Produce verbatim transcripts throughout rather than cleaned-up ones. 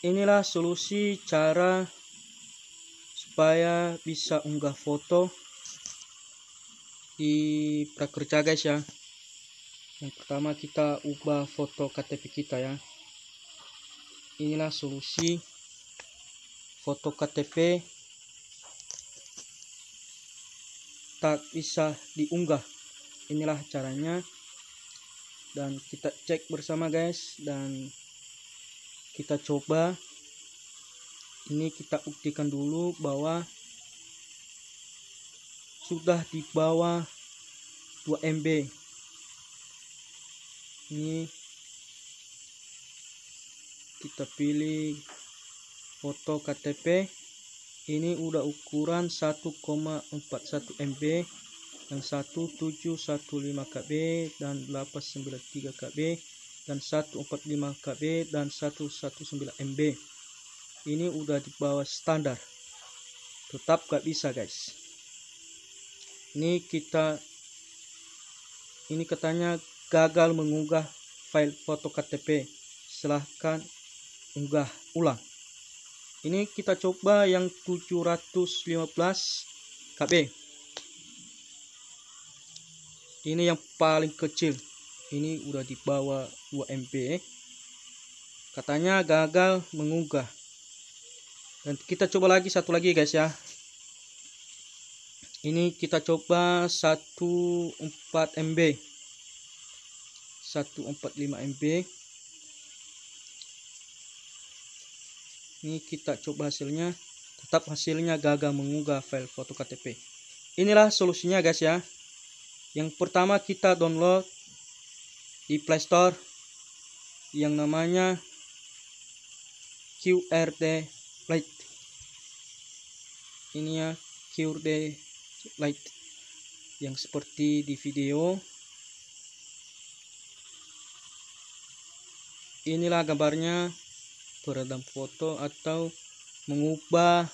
inilah solusi cara supaya bisa unggah foto di Prakerja guys ya. Yang pertama kita ubah foto K T P kita ya. Inilah solusi foto K T P tak bisa diunggah. Inilah caranya, dan kita cek bersama guys, dan kita coba. Ini kita buktikan dulu bahwa sudah di bawah dua M B. Ini kita pilih foto K T P. Ini udah ukuran satu koma empat satu M B dan seratus tujuh puluh lima K B dan delapan sembilan tiga K B dan seratus empat puluh lima K B dan seratus sembilan belas M B. Ini udah di bawah standar, tetap gak bisa guys. Ini kita ini katanya gagal mengunggah file foto K T P, silahkan unggah ulang. Ini kita coba yang tujuh ratus lima belas K B. Ini yang paling kecil, ini udah di bawah dua M B, katanya gagal mengunggah. Dan kita coba lagi satu lagi guys ya. Ini kita coba satu empat M B, seratus empat puluh lima M B. Ini kita coba hasilnya, tetap hasilnya gagal mengunggah file foto K T P. Inilah solusinya guys ya. Yang pertama kita download di Play Store yang namanya Q R D Lite. Ini ya, Q R D Lite yang seperti di video. Inilah gambarnya, peredam foto atau mengubah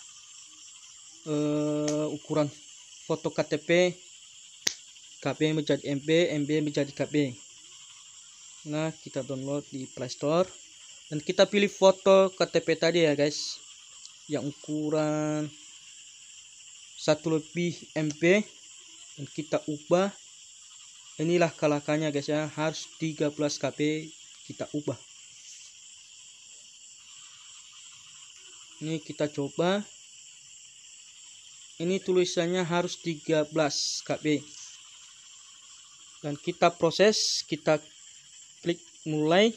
uh, ukuran foto K T P, K B menjadi M B, M B menjadi K B. Nah, kita download di Play Store dan kita pilih foto K T P tadi ya guys, yang ukuran satu lebih M B, dan kita ubah. Inilah kalakannya guys ya, harus tiga belas K B kita ubah. Ini kita coba. Ini tulisannya harus tiga belas K B. Dan kita proses, kita klik mulai.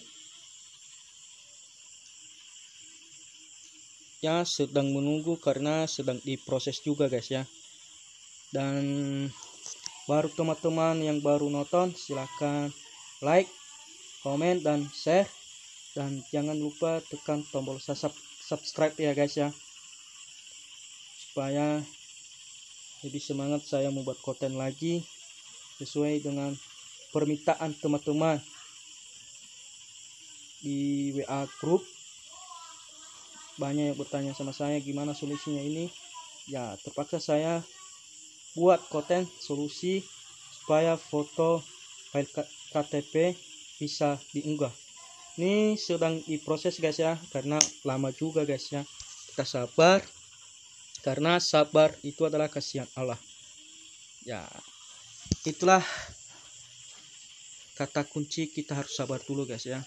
Ya, sedang menunggu karena sedang diproses juga guys ya. Dan baru teman-teman yang baru nonton, silahkan like, komen, dan share. Dan jangan lupa tekan tombol subscribe ya guys ya, supaya lebih semangat saya membuat konten lagi sesuai dengan permintaan teman-teman di W A group. Banyak yang bertanya sama saya gimana solusinya ini. Ya, terpaksa saya buat konten solusi supaya foto file K T P bisa diunggah. Ini sedang diproses guys ya, karena lama juga guys ya. Kita sabar, karena sabar itu adalah kasihan Allah. Ya, itulah kata kunci, kita harus sabar dulu guys ya.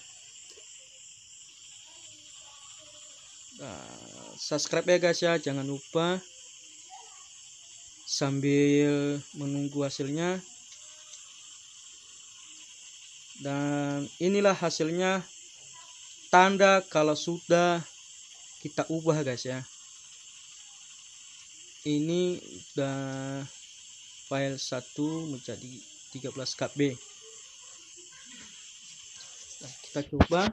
Nah, subscribe ya guys ya, jangan lupa, sambil menunggu hasilnya. Dan inilah hasilnya, tanda kalau sudah kita ubah guys ya. Ini udah file satu menjadi tiga belas K B. Nah, kita coba.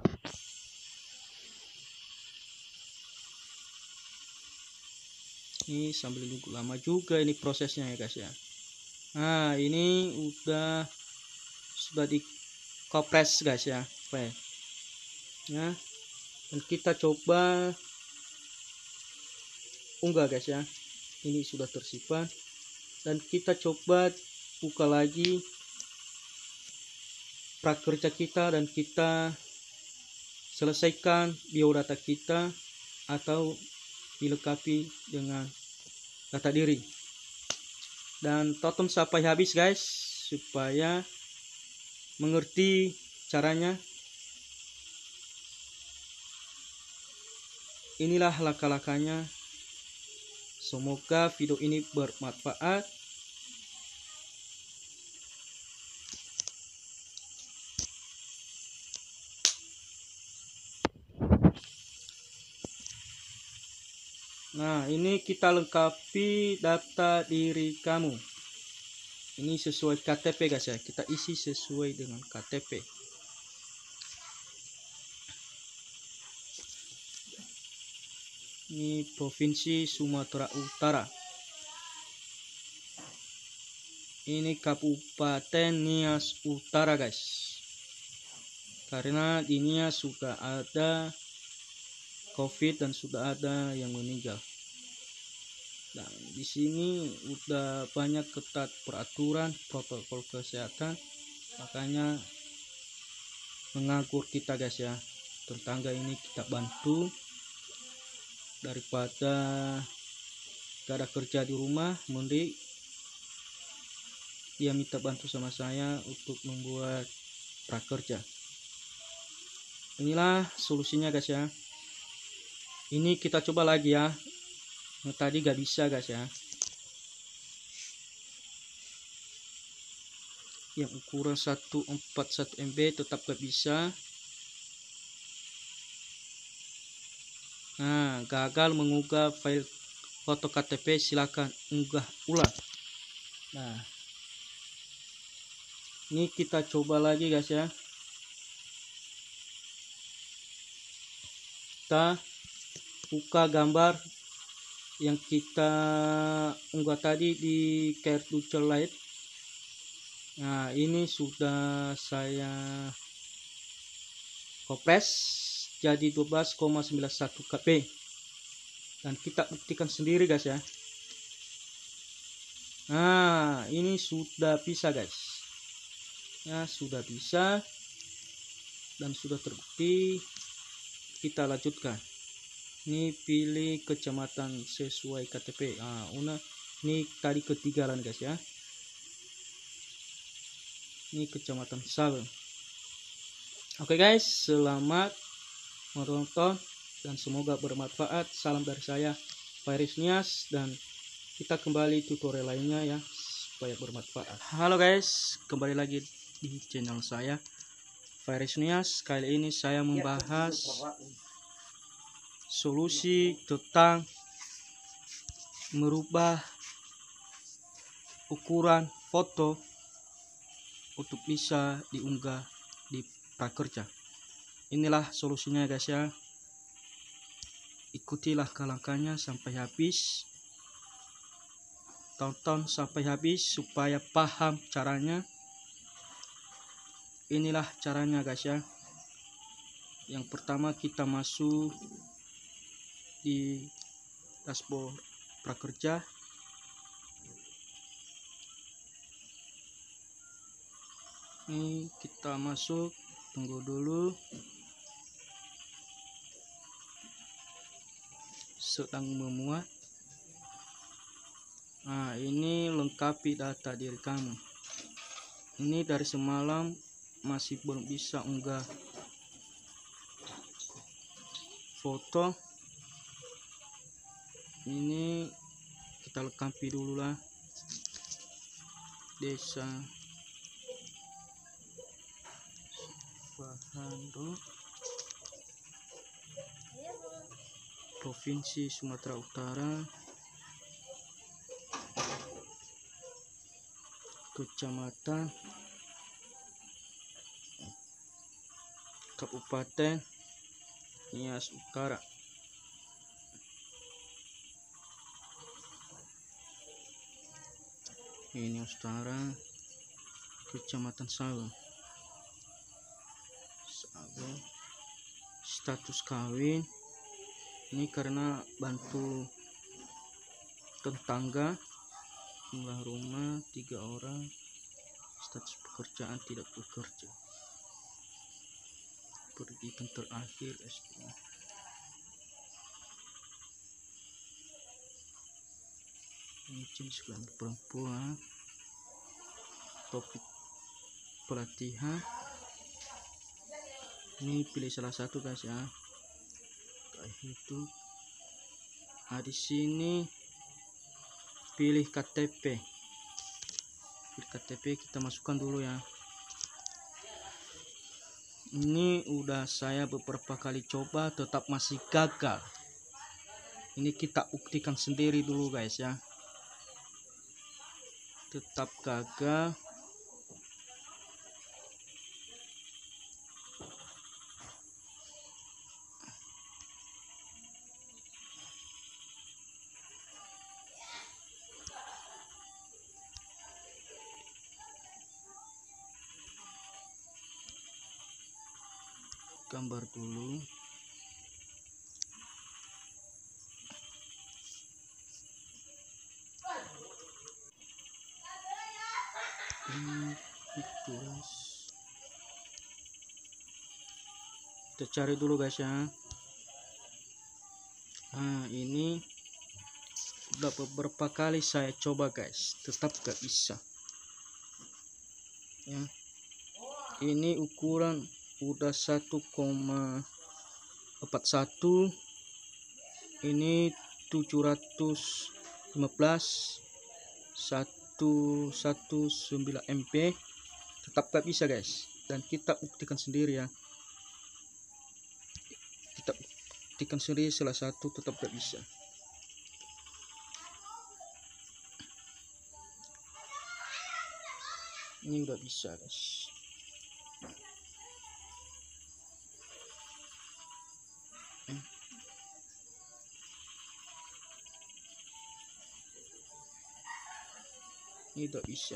Ini sambil nunggu lama juga ini prosesnya ya guys ya. Nah, ini udah sudah di kompres guys ya file ya. Dan kita coba unggah guys ya. Ini sudah tersimpan, dan kita coba buka lagi Prakerja kita dan kita selesaikan biodata kita atau dilengkapi dengan data diri. Dan tonton sampai habis guys, supaya mengerti caranya. Inilah langkah-langkahnya. Semoga video ini bermanfaat. Nah, ini kita lengkapi data diri kamu. Ini sesuai K T P guys ya. Kita isi sesuai dengan K T P. Ini Provinsi Sumatera Utara. Ini Kabupaten Nias Utara guys. Karena di Nias sudah ada COVID dan sudah ada yang meninggal. Dan di sini udah banyak ketat peraturan protokol kesehatan, makanya menganggur kita guys ya. Tetangga ini kita bantu, daripada gak ada kerja di rumah, mending dia minta bantu sama saya untuk membuat prakerja. Inilah solusinya guys ya. Ini kita coba lagi ya. Yang tadi gak bisa guys ya. Yang ukuran seratus empat puluh satu M B tetap gak bisa. Nah, gagal mengunggah file foto K T P, silakan unggah ulang. Nah, ini kita coba lagi guys ya. Kita buka gambar yang kita unggah tadi di Cartucho Lite. Nah, ini sudah saya kompres jadi dua belas koma sembilan satu K B. Dan kita buktikan sendiri guys ya. Nah, ini sudah bisa guys. Ya, sudah bisa dan sudah terbukti. Kita lanjutkan. Ini pilih kecamatan sesuai K T P. Nah, una, ini tadi ketinggalan guys ya. Ini kecamatan Sabang. Oke guys, selamat menonton dan semoga bermanfaat. Salam dari saya, Virus Nias, dan kita kembali tutorial lainnya ya supaya bermanfaat. Halo guys, kembali lagi di channel saya, Virus Nias. Kali ini saya membahas solusi tentang merubah ukuran foto untuk bisa diunggah di prakerja. Inilah solusinya guys ya. Ikutilah langkahnya sampai habis. Tonton sampai habis supaya paham caranya. Inilah caranya guys ya. Yang pertama kita masuk di dashboard prakerja. Ini kita masuk, tunggu dulu, sedang memuat. Nah, ini lengkapi data diri kamu. Ini dari semalam masih belum bisa unggah foto. Ini kita lengkapi dulu lah. Desa Bahando, Provinsi Sumatera Utara, Kecamatan, Kabupaten Nias Utara. Ini Utara, Kecamatan Sabang. Sabang. Status kawin. Ini karena bantu tetangga. Jumlah rumah tiga orang. Status pekerjaan tidak bekerja. pendidikan terakhir S dua. Ini jenis kelamin perempuan, topik pelatihan. Ini pilih salah satu guys ya, kayak itu. Nah di sini pilih K T P, pilih K T P, kita masukkan dulu ya. Ini udah saya beberapa kali coba tetap masih gagal. Ini kita buktikan sendiri dulu guys ya, tetap gagal. Gambar dulu. Ini pictures. Kita cari dulu guys ya. Nah ini udah beberapa kali saya coba guys, tetap gak bisa ya. Ini ukuran udah satu koma empat satu, ini tujuh ratus lima belas, seratus sembilan M B, tetap gak bisa guys. Dan kita buktikan sendiri ya, kita buktikan sendiri salah satu tetap gak bisa. Ini udah bisa guys. Ini udah bisa.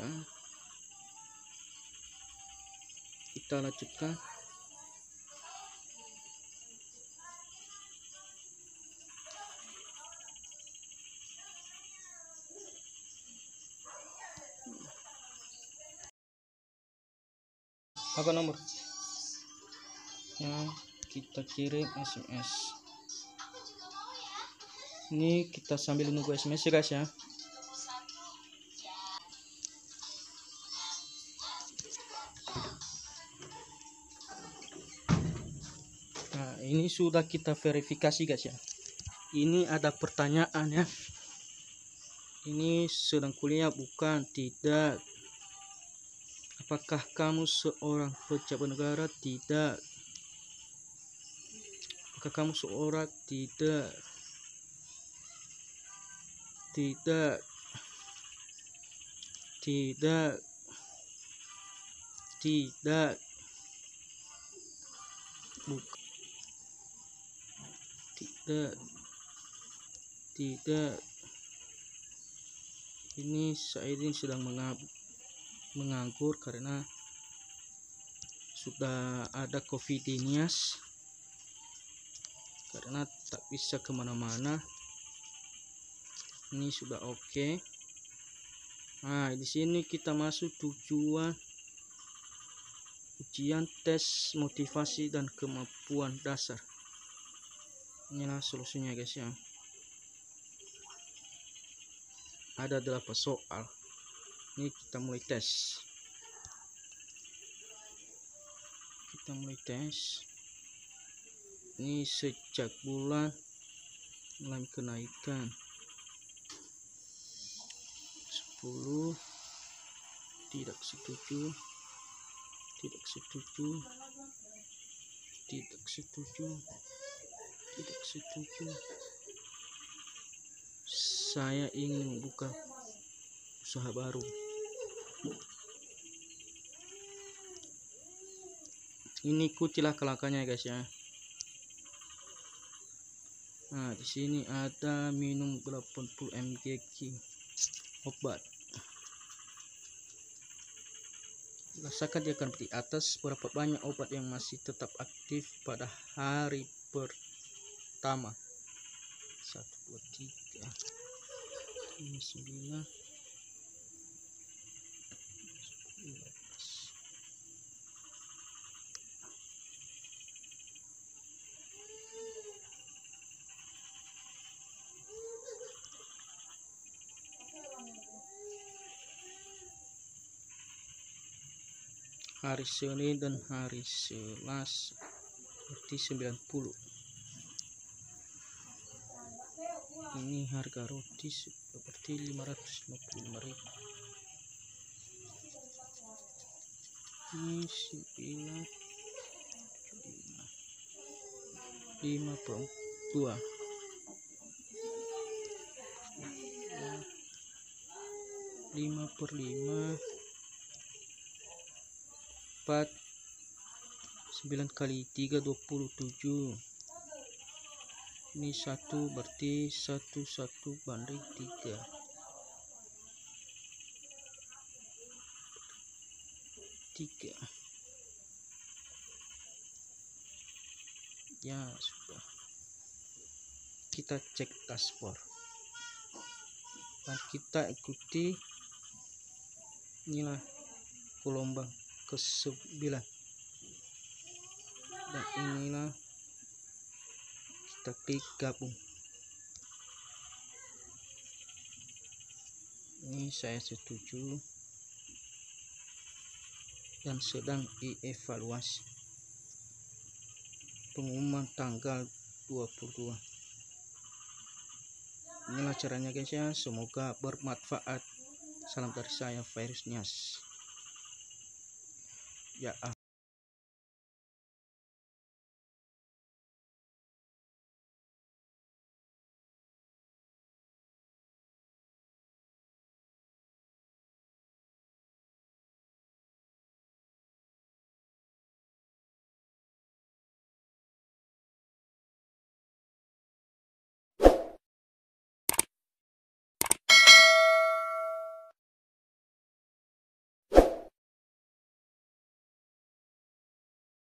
Kita lanjutkan. Apa nomor yang kita kirim S M S? Ini kita sambil nunggu S M S ya guys ya. Nah ini sudah kita verifikasi guys ya. Ini ada pertanyaan ya, ini sedang kuliah bukan? Tidak. Apakah kamu seorang pejabat negara? Tidak. Apakah kamu seorang? Tidak. Tidak. Tidak. Tidak. Bukan. Tidak. Tidak. Ini saya ini sedang mengabuk menganggur karena sudah ada coviditas, karena tak bisa kemana-mana. Ini sudah oke okay. Nah di sini kita masuk tujuan ujian tes motivasi dan kemampuan dasar. Inilah solusinya guys ya, ada delapan soal. Ini kita mulai tes. Kita mulai tes. Ini sejak bulan mulai kenaikan sepuluh. Tidak setuju. Tidak setuju. Tidak setuju. Tidak setuju. Saya ingin membuka usaha baru. Ini kucilah kelakannya guys ya. Nah di sini ada minum delapan puluh miligram obat. Rasakan dia akan di atas berapa banyak obat yang masih tetap aktif pada hari pertama. Satu, dua, tiga, lima, sembilan, sepuluh, hari Senin dan hari Selasa berarti sembilan puluh. Ini harga roti seperti lima ratus lima puluh lima ribu. Ini sembilan lima per dua, lima per lima, empat, sembilan kali tiga dua puluh tujuh. Ini satu berarti satu satu banding tiga. Tiga. Ya sudah. Kita cek dashboard. Dan kita ikuti inilah gelombang ke sembilan. Dan inilah kita klik gabung. Ini saya setuju dan sedang dievaluasi. Pengumuman tanggal dua puluh dua. Inilah caranya guys ya, semoga bermanfaat. Salam dari saya, Virus Nias. Ya.